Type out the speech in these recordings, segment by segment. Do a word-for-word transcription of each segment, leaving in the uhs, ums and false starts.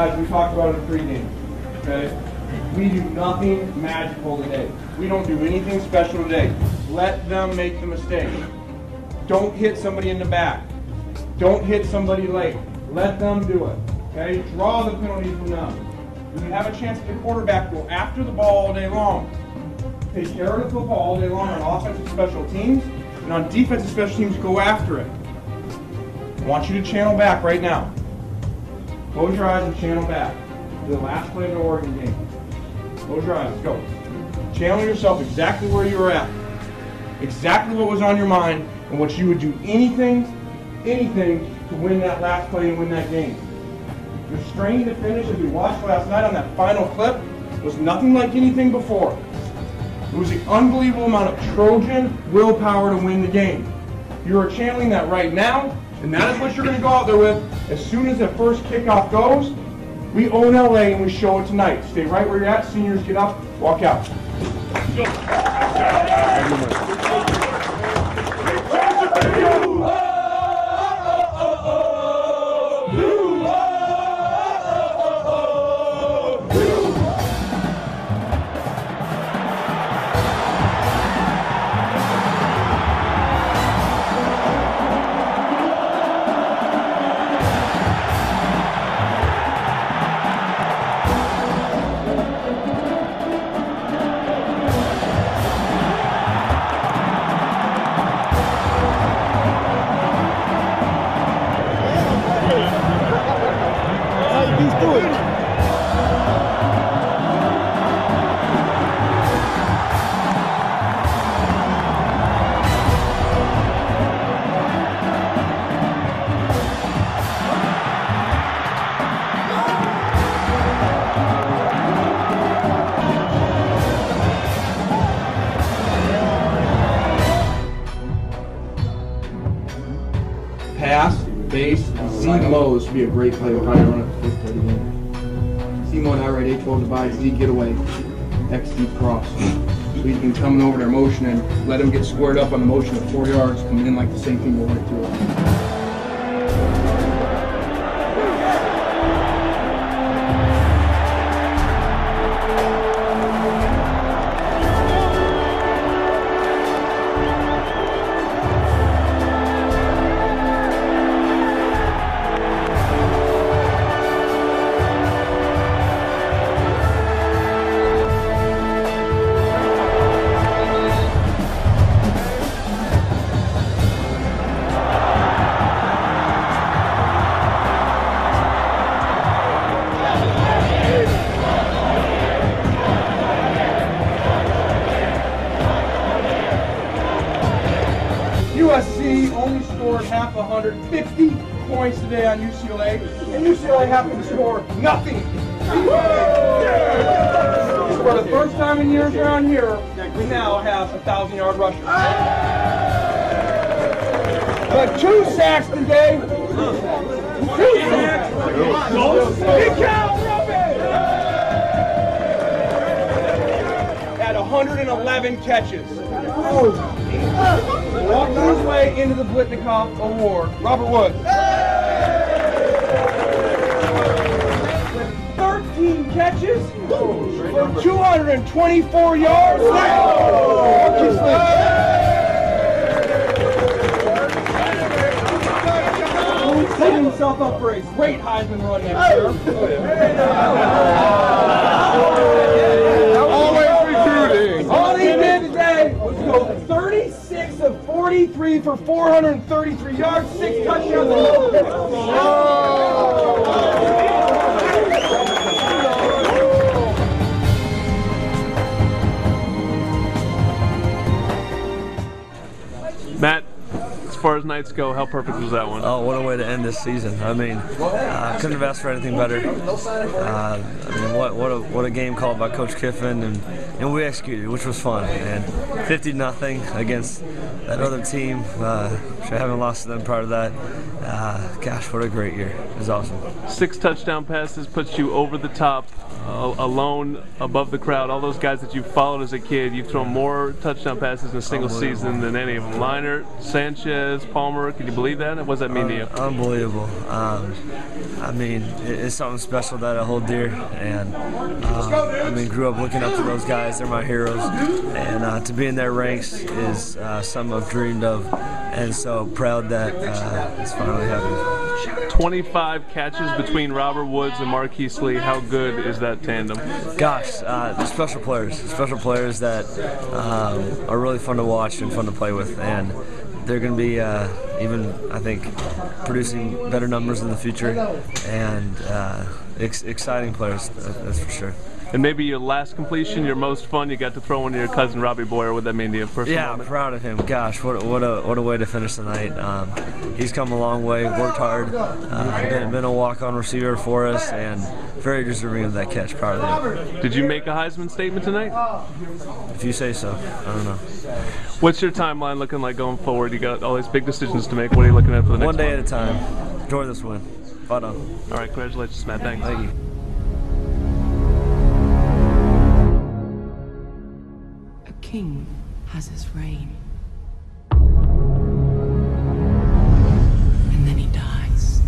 guys, we talked about it in pregame, okay? We do nothing magical today. We don't do anything special today. Let them make the mistake. Don't hit somebody in the back. Don't hit somebody late. Let them do it, okay? Draw the penalty from them. When you have a chance at the quarterback, go after the ball all day long. Take care of the football all day long on offensive special teams, and on defensive special teams, go after it. I want you to channel back right now. Close your eyes and channel back to the last play of the Oregon game. Close your eyes, go. Channel yourself exactly where you were at. Exactly what was on your mind and what you would do anything, anything to win that last play and win that game. Your strain to finish, as we watched last night on that final clip, was nothing like anything before. It was an unbelievable amount of Trojan willpower to win the game. You are channeling that right now, and that is what you're going to go out there with. As soon as the first kickoff goes, we own L A and we show it tonight. Stay right where you're at. Seniors, get up, walk out. Pass, base, Z Mo's would be a great play. We'll probably run it fifth play again. Z Mo and I right, A twelve divide, Z getaway, X deep cross. So you can come over their motion and let them get squared up on the motion at four yards, coming in like the same thing we'll right through it. U S C only scored half one hundred fifty points today on U C L A, and U C L A happened to score nothing. For the first time in years around here, we now have a thousand yard rusher. But two sacks today. Two sacks. Big Cal Robin had one hundred eleven catches. Walking his way into the Blitnikoff Award, Robert Woods. With thirteen catches for two hundred twenty-four yards. He's setting himself up for a great Heisman run next year. Always recruiting. All he did today was go thirty-six of forty-three for four hundred thirty-three yards, six touchdowns. Matt, as far as nights go, how perfect was that one? Oh, what a way to end this season. I mean, uh, couldn't have asked for anything better. Uh, I mean, what what a what a game called by Coach Kiffin, and and we executed, which was fun. And fifty nothing against that other team. Uh, which I haven't lost to them prior to that. Uh, gosh, what a great year. It was awesome. Six touchdown passes puts you over the top uh, alone above the crowd. All those guys that you followed as a kid, you've thrown more touchdown passes in a single season than any of them. Leinart, Sanchez, Palmer. Can you believe that? What does that mean to you? Uh, unbelievable. Um, I mean, it, it's something special that I hold dear, and um, I mean, grew up looking up to those guys. They're my heroes, and uh, to be in their ranks is uh, something I've dreamed of, and so proud that uh, it's finally happening. twenty-five catches between Robert Woods and Marquise Lee. How good is that tandem? Gosh, uh, they're special players. Special players that um, are really fun to watch and fun to play with, and they're going to be uh, even, I think, producing better numbers in the future, and uh, ex exciting players, that's for sure. And maybe your last completion, your most fun, you got to throw one to your cousin Robbie Boyer. What that mean to you? Personal yeah, moment? I'm proud of him. Gosh, what, what a what a way to finish the night. Um, he's come a long way, worked hard, uh, been, been a walk-on receiver for us, and very deserving of that catch. Proud of him. Did you make a Heisman statement tonight? If you say so. I don't know. What's your timeline looking like going forward? You got all these big decisions to make. What are you looking at for the next one? One day at a time. Enjoy this win. Spot on. All right, congratulations, Matt. Thanks. Thank you. King has his reign. And then he dies.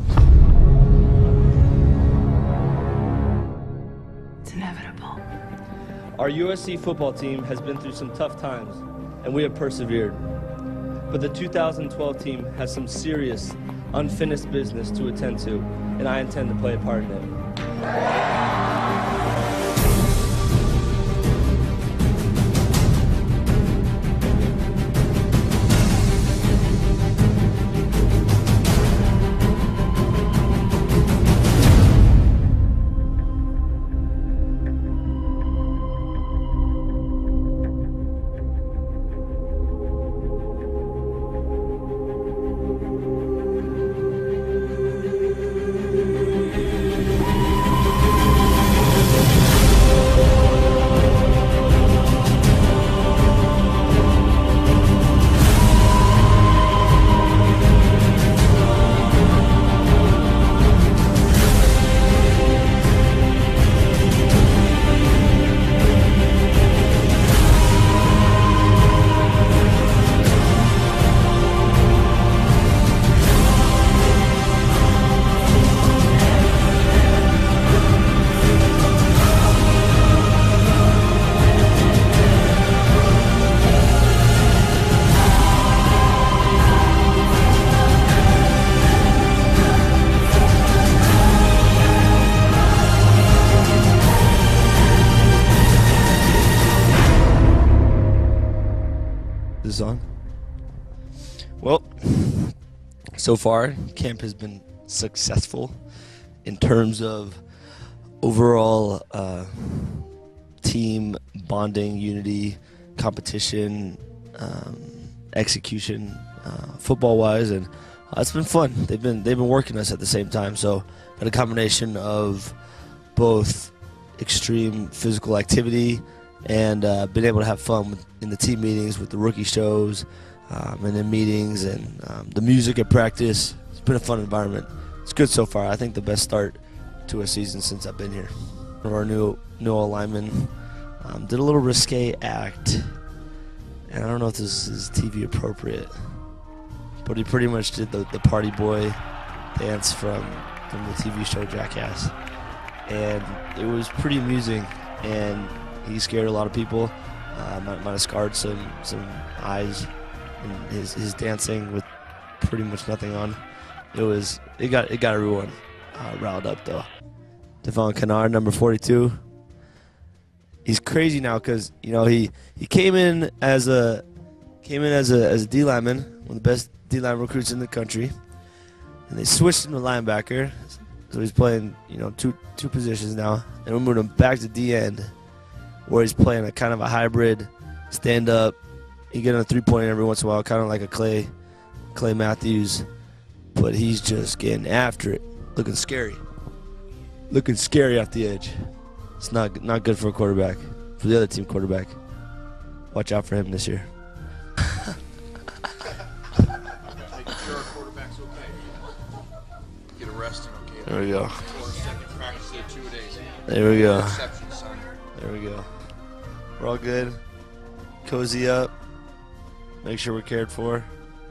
It's inevitable. Our U S C football team has been through some tough times, and we have persevered. But the two thousand twelve team has some serious, unfinished business to attend to, and I intend to play a part in it. This on? Well, so far, camp has been successful in terms of overall uh, team bonding, unity, competition, um, execution, uh, football-wise, and uh, it's been fun. They've been they've been working us at the same time, so been a combination of both extreme physical activity and uh, been able to have fun with, in the team meetings with the rookie shows um, and in meetings and um, the music at practice. It's been a fun environment. It's good so far. I think the best start to a season since I've been here. One of our new new linemen um, did a little risque act, and I don't know if this is T V appropriate, but he pretty much did the, the party boy dance from, from the T V show Jackass, and it was pretty amusing, and he scared a lot of people. Uh, might, might have scarred some some eyes in his his dancing with pretty much nothing on. It was it got it got everyone uh, riled up though. Devon Kennard, number forty-two. He's crazy now because you know he he came in as a came in as a as a D lineman, one of the best D line recruits in the country, and they switched him to linebacker. So he's playing you know two two positions now, and we moved him back to D end, where he's playing a kind of a hybrid stand up. He get on a three point every once in a while, kind of like a Clay Clay Matthews, but he's just getting after it, looking scary. Looking scary off the edge. It's not not good for a quarterback, for the other team quarterback. Watch out for him this year. Making sure our quarterback's okay. Get arrested, okay? There we go. Or second practice there two days. There we go. Exception, son. There we go. We're all good. Cozy up. Make sure we're cared for.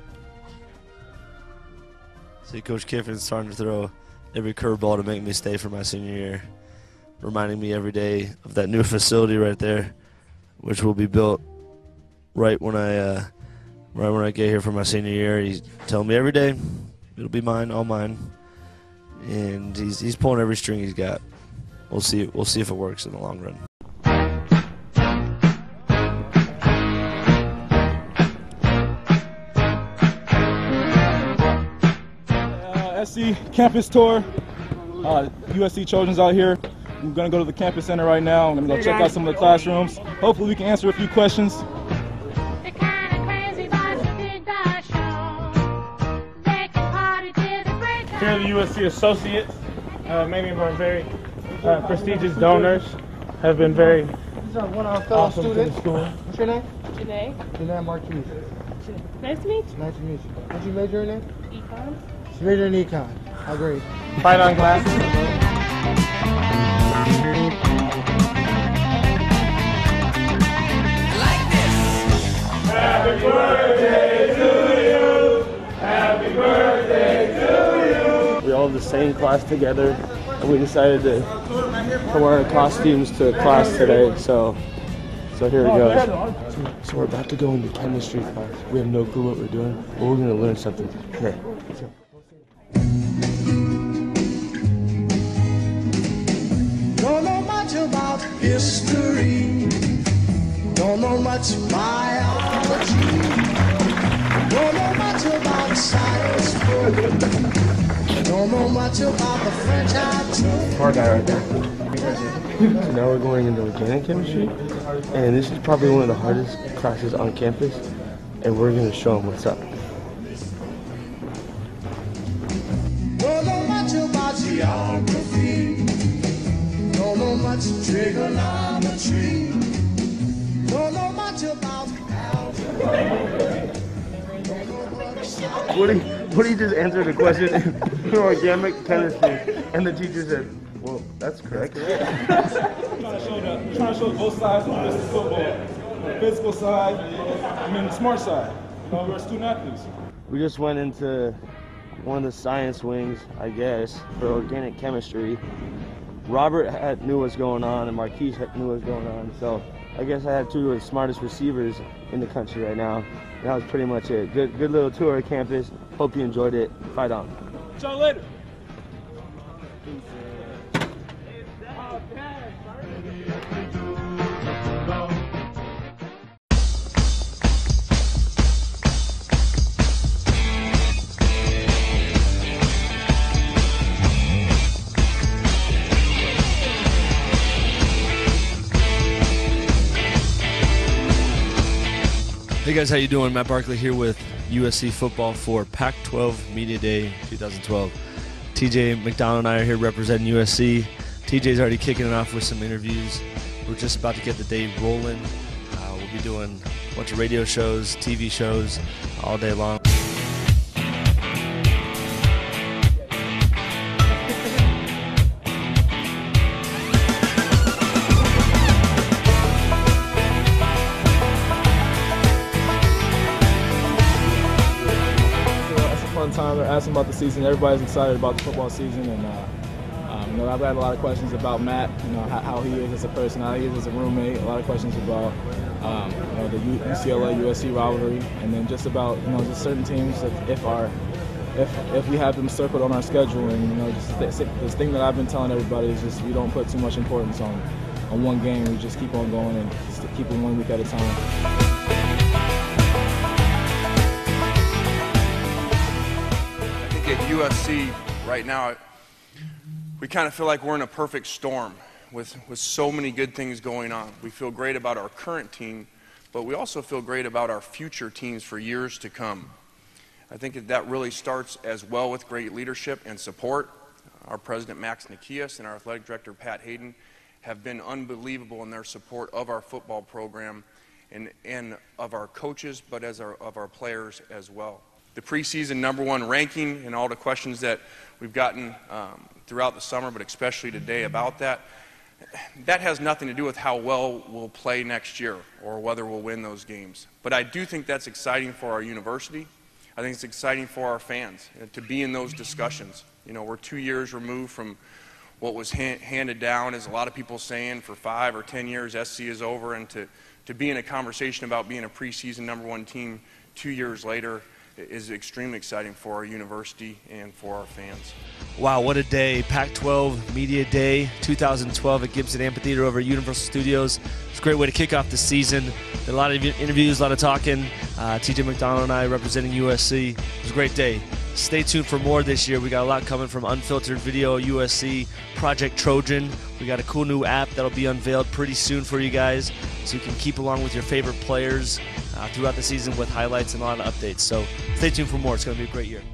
See, Coach Kiffin's starting to throw every curveball to make me stay for my senior year, reminding me every day of that new facility right there, which will be built right when I, uh, right when I get here for my senior year. He's telling me every day it'll be mine, all mine, and he's he's pulling every string he's got. We'll see. We'll see if it works in the long run. Uh, S C campus tour. Uh, U S C Trojans out here. I'm gonna go to the campus center right now. I'm gonna go check out some of the classrooms. Hopefully, we can answer a few questions. Here are the U S C associates. Uh, many of our very uh, prestigious donors have been very These are one of our fellow awesome to students. the school. What's your name? Janae. Janae Marquise. Nice to meet you. Nice to meet you. What'd you major in? Econ. She majored in econ. How great. Fight on glasses. Happy birthday to you. Happy birthday to you. We're all in the same class together, and we decided to, to wear our costumes to class today. So, so here we go. So, so we're about to go into chemistry class. We have no clue what we're doing, but we're gonna learn something. Here, let's go. Don't know much about history. Don't know much biology. Don't know much about science. Don't know much about the French art. Smart guy right there. So now we're going into organic chemistry, and this is probably one of the hardest classes on campus, and we're gonna show them what's up. Don't know much about geography. Don't know much trigonometry. Don't know much about algebra. What do you, what do you just answer the question in organic chemistry? And the teacher said, well, that's correct. I'm trying to show the, I'm trying to show both sides of this football. The physical side and then the smart side. You know, we're student athletes. We just went into one of the science wings, I guess, for organic chemistry. Robert had, knew what's going on, and Marquise had, knew what's going on. So I guess I had two of the smartest receivers in the country right now. And that was pretty much it. Good, good little tour of campus. Hope you enjoyed it. Fight on. See y'all later. Hey guys, how you doing? Matt Barkley here with U S C Football for Pac twelve Media Day twenty twelve. T J McDonald and I are here representing U S C. T J's already kicking it off with some interviews. We're just about to get the day rolling. Uh, we'll be doing a bunch of radio shows, T V shows all day long. Time they're asking about the season. Everybody's excited about the football season, and uh, um, you know, I've had a lot of questions about Matt. You know, how, how he is as a person, how he is as a roommate. A lot of questions about um, you know, the U C L A U S C rivalry, and then just about you know just certain teams that if our if if we have them circled on our schedule, and you know just this, this thing that I've been telling everybody is just we don't put too much importance on on one game. We just keep on going and just keep it one week at a time. At U S C right now, we kind of feel like we're in a perfect storm with, with so many good things going on. We feel great about our current team, but we also feel great about our future teams for years to come. I think that, that really starts as well with great leadership and support. Our president, Max Nikias, and our athletic director, Pat Hayden, have been unbelievable in their support of our football program and, and of our coaches, but as our, of our players as well. The preseason number one ranking and all the questions that we've gotten um, throughout the summer, but especially today about that, that has nothing to do with how well we'll play next year or whether we'll win those games. But I do think that's exciting for our university. I think it's exciting for our fans uh, to be in those discussions. You know, we're two years removed from what was ha handed down, as a lot of people saying, for five or ten years S C is over, and to, to be in a conversation about being a preseason number one team two years later is extremely exciting for our university and for our fans. Wow, what a day. Pac twelve Media Day two thousand twelve at Gibson Amphitheater over at Universal Studios. It's a great way to kick off the season. Did a lot of interviews, a lot of talking. Uh, T J McDonald and I representing U S C. It was a great day. Stay tuned for more this year. We got a lot coming from Unfiltered Video, U S C, Project Trojan. We got a cool new app that'll be unveiled pretty soon for you guys, so you can keep along with your favorite players uh, throughout the season with highlights and a lot of updates. So stay tuned for more. It's going to be a great year.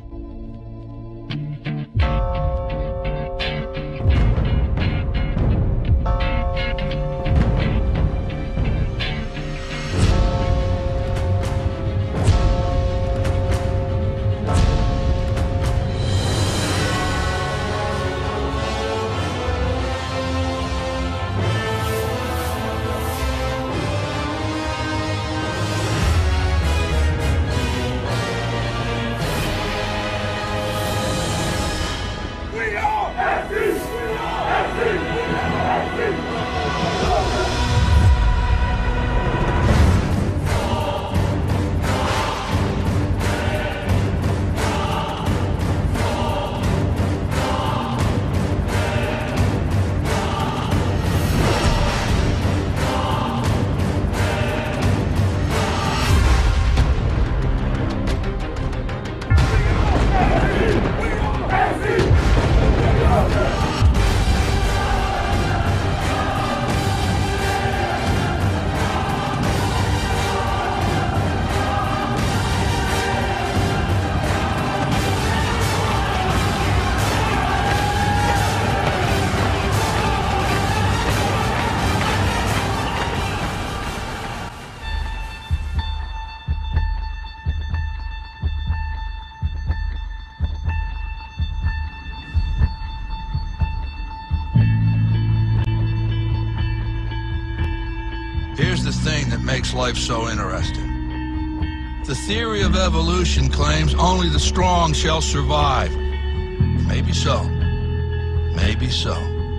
Here's the thing that makes life so interesting. The theory of evolution claims only the strong shall survive. Maybe so. Maybe so.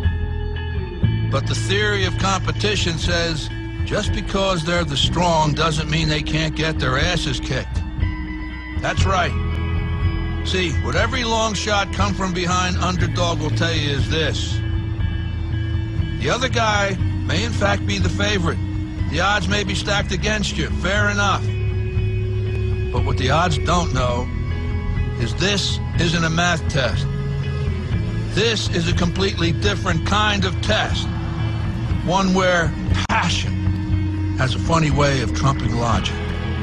But the theory of competition says just because they're the strong doesn't mean they can't get their asses kicked. That's right. See, what every long shot come from behind underdog will tell you is this. The other guy may in fact be the favorite. The odds may be stacked against you, fair enough. But what the odds don't know is this isn't a math test. This is a completely different kind of test. One where passion has a funny way of trumping logic.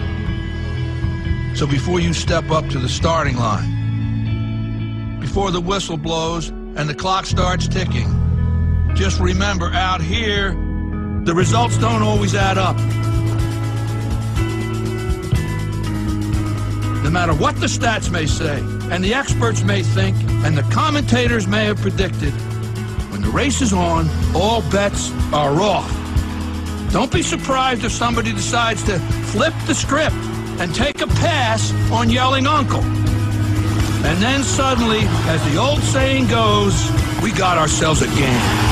So before you step up to the starting line, before the whistle blows and the clock starts ticking, just remember, out here, the results don't always add up. No matter what the stats may say, and the experts may think, and the commentators may have predicted, when the race is on, all bets are off. Don't be surprised if somebody decides to flip the script and take a pass on yelling uncle. And then suddenly, as the old saying goes, we got ourselves a game.